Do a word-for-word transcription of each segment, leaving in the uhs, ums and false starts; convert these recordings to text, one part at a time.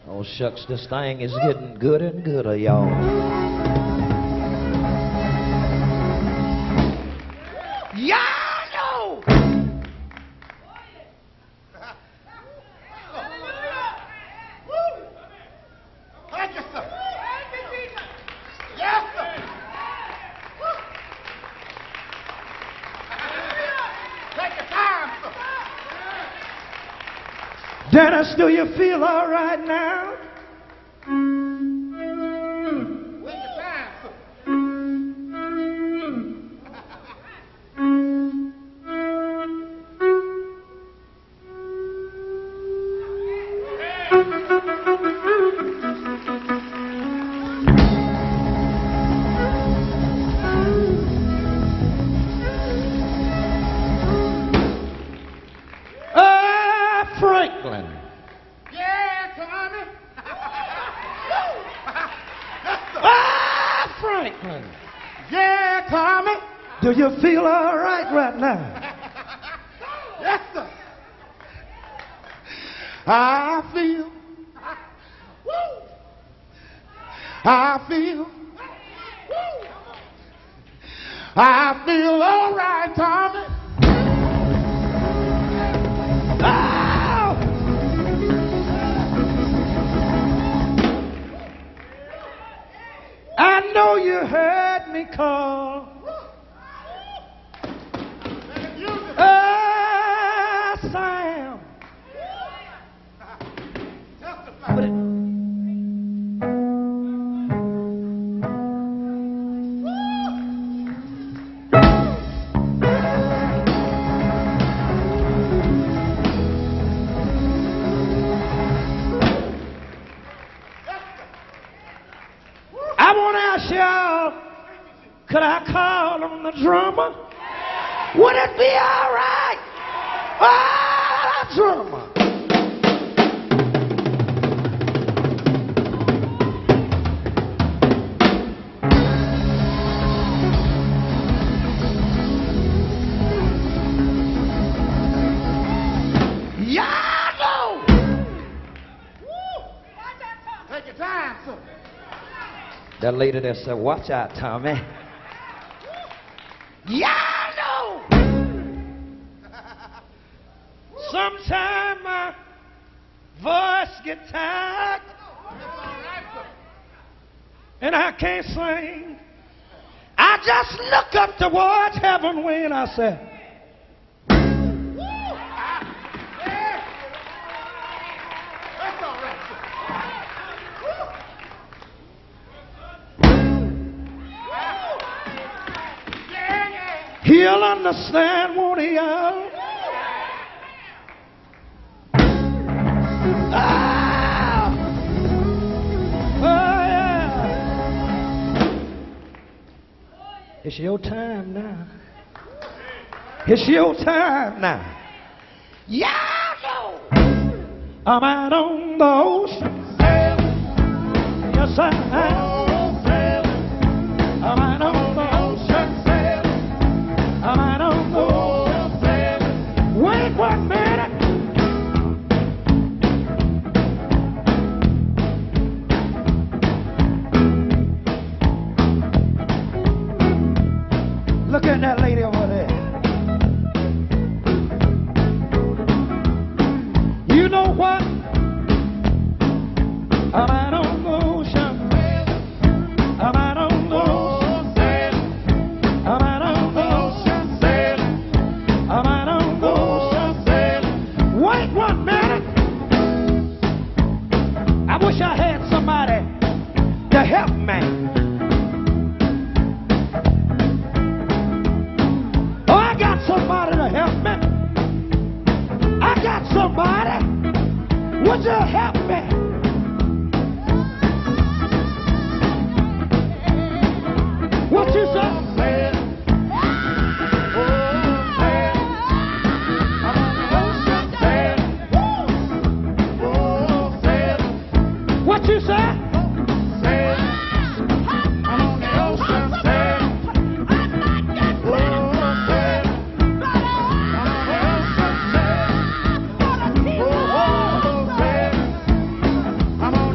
Oh, shucks, this thing is getting good and gooder, y'all. Y'all know! Thank you, sir. Yes, sir. Take your time, sir. Dennis, do you feel all right now? Take your time, sir. Uh, Franklin. Yeah, Tommy. Ah, Franklin. Yeah, Tommy. Do you feel all right right now? Yes, sir. I feel. Woo. I feel. Woo. I feel all right, Tommy. Oh! I know you heard me call. Ah, Sam. But it- I want to ask y'all, could I call on the drummer? Would it be all right? Ah, drummer. Y'all know. Take your time, sir. That lady that said, watch out, Tommy. Y'all know. Sometimes my voice gets tired and I can't sing. I just look up towards heaven when I say, That's all right, sir. Yeah, yeah. he'll understand, won't he, y'all? Ah! Oh, yeah. It's your time now. It's your time now. Y'all know I'm out on the ocean. Yes, I am. I'm out on the ocean. I'm out on the ocean. Wait one minute. Look at that lady over there. You know what? I'm out on the ocean. I'm out on the ocean. I'm out on the ocean. I'm out on the ocean. Wait one minute. I wish I had somebody to help me. Oh, I got somebody to help me. I got somebody. Would you help me? What you say? What you say? I'm on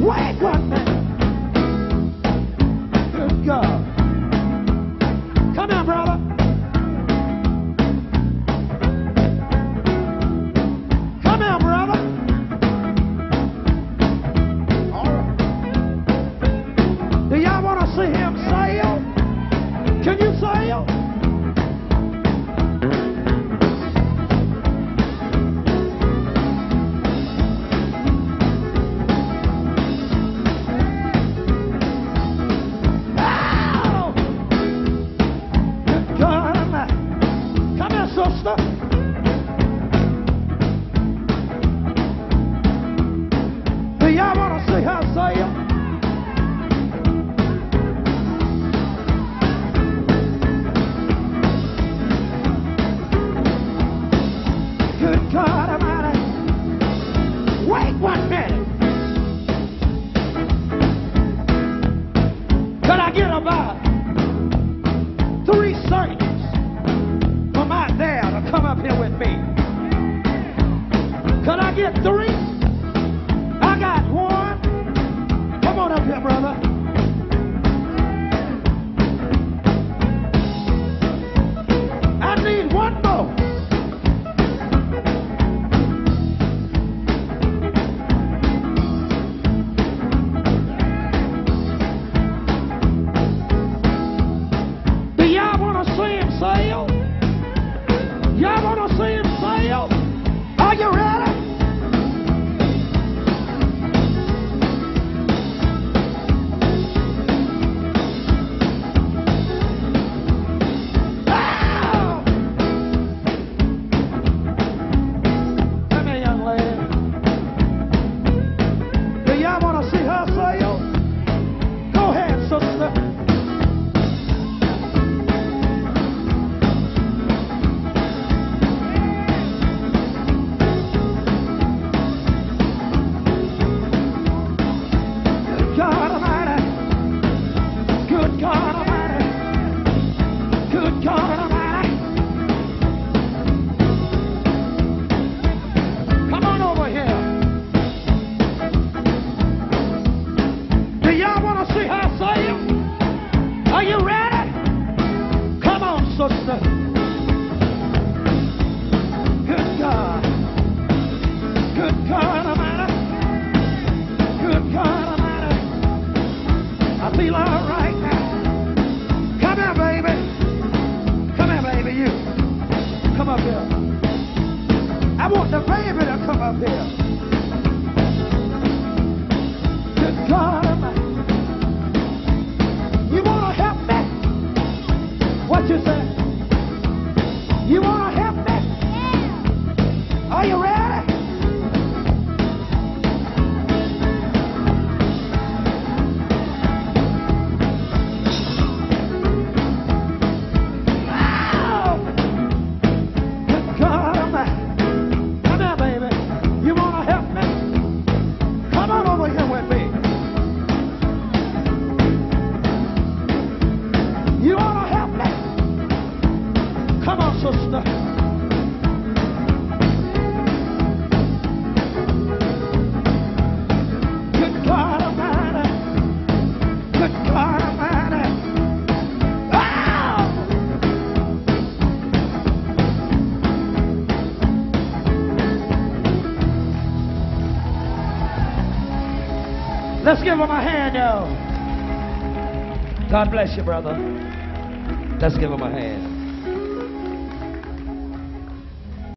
Wait one minute. Good God. Come here, brother. Come here, brother. All right. Do y'all want to see him sail? Can you sail? Oh! Good God Almighty. Come here, sister. Do y'all want to see her sail? Good God Almighty. Wait one minute. Could I get about three saints from out there to come up here with me? Could I get three? I got one. Come on up here, brother. I need one more. Do y'all want to see him sail? Y'all want to see him sail? Are you ready? Ah! Come here, young lady. Do y'all want to see her sail? Go ahead, sister. Good God Almighty. Good God Almighty. Good God Almighty. Come on over here. Do y'all want to see her sail? Are you ready? Come on, sister. Good God. Good God Almighty. Good God Almighty. I feel all right now. Come here, baby. Come here, baby, you. Come up here. I want the baby to come up here. Good God Almighty. You want to help me? What you say? You want to help me? Are you ready? Wow! Good God Almighty. Come here, baby. You want to help me? Come on over here with me. You want to help me? Come on, sister. Good God Almighty. Good God Almighty. Ah! Let's give him a hand, y'all. God bless you, brother. Let's give him a hand.